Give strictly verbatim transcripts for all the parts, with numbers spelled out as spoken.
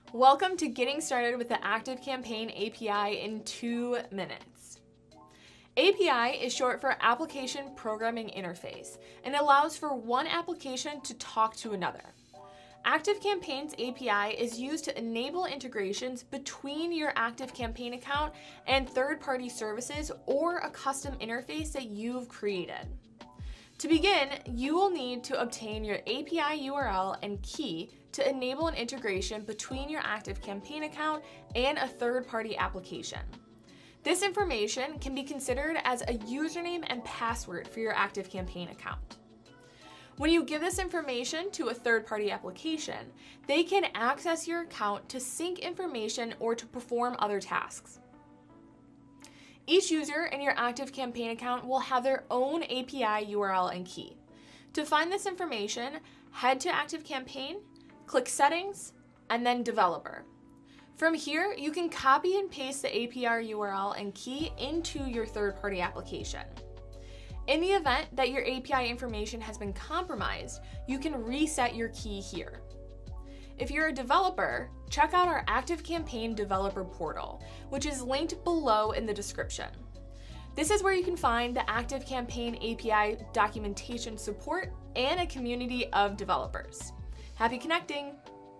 Welcome to getting started with the ActiveCampaign A P I in two minutes. A P I is short for Application Programming Interface and allows for one application to talk to another. ActiveCampaign's A P I is used to enable integrations between your ActiveCampaign account and third-party services or a custom interface that you've created. To begin, you will need to obtain your A P I U R L and key to enable an integration between your ActiveCampaign account and a third-party application. This information can be considered as a username and password for your ActiveCampaign account. When you give this information to a third-party application, they can access your account to sync information or to perform other tasks. Each user in your ActiveCampaign account will have their own A P I U R L and key. To find this information, head to ActiveCampaign, click Settings, and then Developer. From here, you can copy and paste the A P I U R L and key into your third-party application. In the event that your A P I information has been compromised, you can reset your key here. If you're a developer, check out our ActiveCampaign Developer Portal, which is linked below in the description. This is where you can find the ActiveCampaign A P I documentation support and a community of developers. Happy connecting!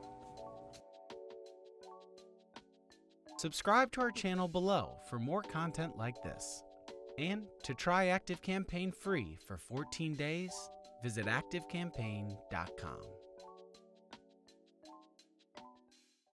Subscribe to our channel below for more content like this. And to try ActiveCampaign free for fourteen days, visit active campaign dot com.